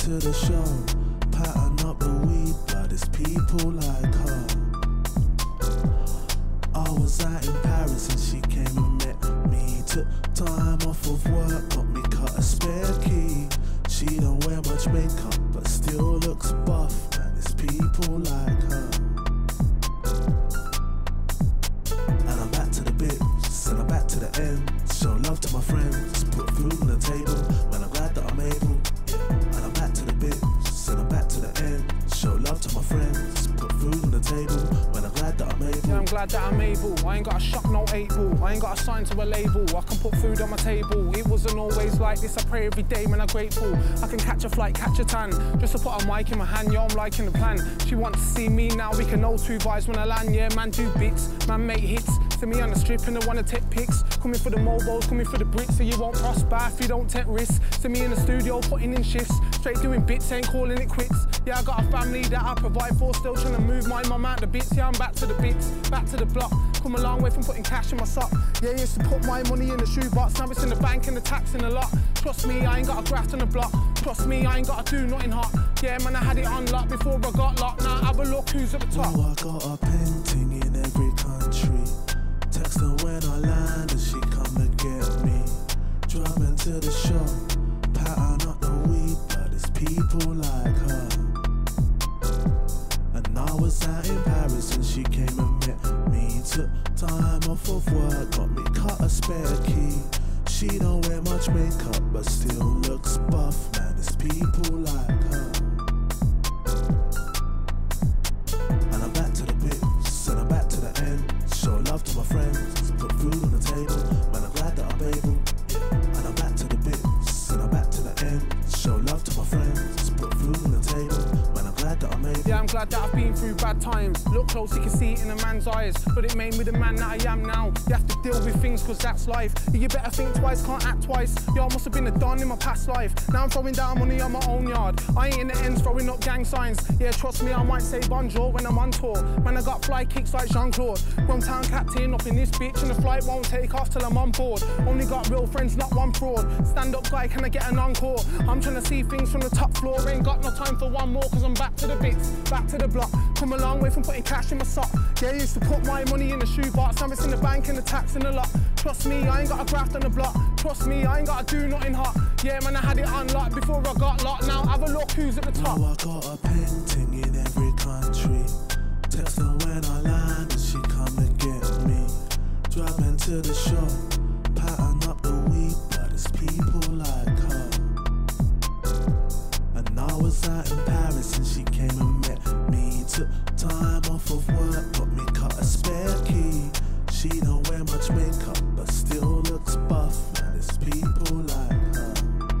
to the show, pattern up the weed, but it's people like her. I was out in Paris and she came and met me. Took time off of work, got me cut a spare key. She don't wear much makeup, but still looks buff, man, it's people like her. And I'm back to the bits, and I'm back to the end. Show love to my friends, put food on the table, man, I'm glad that I'm able. And I'm back to the bits, and I'm back to the end. Show love to my friends, put food on the table, man, I'm glad that I'm able. Yeah, I'm glad that I'm able. I ain't got to shop no 8 ball. I ain't got to sign to a label. I can put food on my table. It wasn't always like this. I pray every day, man, I'm grateful. I can catch a flight, catch a tan. Just to put a mic in my hand, yo, I'm liking the plan. She wants to see me now. We can know 2 vibes when I land. Yeah, man, do bits, man, make hits. See me on the strip and they wanna take pics. Coming for the mobiles, coming for the bricks, so you won't prosper if you don't take risks. See me in the studio, putting in shifts. Straight doing bits, ain't calling it quits. Yeah, I got a family that I provide for. Still trying to move my mum out the bits. Yeah, I'm back to the bits, back to the block. Come a long way from putting cash in my sock. Yeah, used to put my money in the shoebox. Now it's in the bank and the tax in the lot. Trust me, I ain't got a graft on the block. Trust me, I ain't got to do nothing hot. Yeah, man, I had it unlocked before I got locked. Now have a look who's at the top. Oh, I got a painting in every country. Text her when I land and she come to get me. Driving to the shop, pattern up the weed, but it's people like her. And I was out in Paris and she came and met me. Took time off of work, got me cut a spare key. She don't wear much makeup, but still looks buff, man, it's people like her. And I'm back to the bits, and I'm back to the end. Show love to my friends, put food on the table, man, I'm glad that I'm able. And I'm back to the bits, and I'm back to the end. Show love to my friends, put food on the table, man, I'm glad that I'm able. Yeah, I'm glad that I've been through bad times. Look close, you can see it in a man's eyes. But it made me the man that I am now. You have to deal with things, cause that's life. You better think twice, can't act twice. Yo, I must have been a don in my past life. Now I'm throwing down money on my own yard. I ain't in the ends throwing up gang signs. Yeah, trust me, I might say bonjour when I'm on tour. Man, I got fly kicks like Jean-Claude. Town captain up in this bitch and the flight won't take off till I'm on board. Only got real friends, not one fraud. Stand up guy, can I get an encore? I'm trying to see things from the top floor. Ain't got no time for one more cause I'm back to the bits, back to the block. Come a long way from putting cash in my sock. Yeah, I used to put my money in the shoebox. Now it's in the bank and the tax in the lot. Trust me, I ain't got a graft on the block. Trust me, I ain't got to do nothing hot. Yeah, man, I had it unlocked before I got locked. Now have a look who's at the top. Oh, I got a painting in every country. Text her when I land and she come and get me. Driving to the show, pattern up the weed, but it's people like her. And I was out in Paris and she came and met me. Took time off of work, got me cut a spare key. She don't wear much makeup, but still looks buff, man, it's people like her.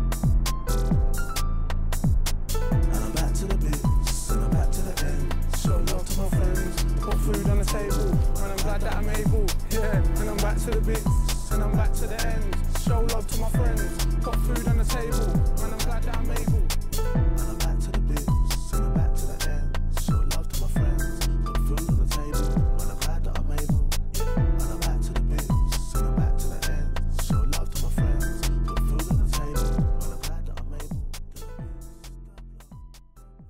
And I'm back to the bits, and I'm back to the end. Show love to my friends, put food on the table, and I'm glad that I'm able. Yeah, and I'm back to the bits, and I'm back to the end. Show love to my friends, put food on the table, and I'm glad that I'm able.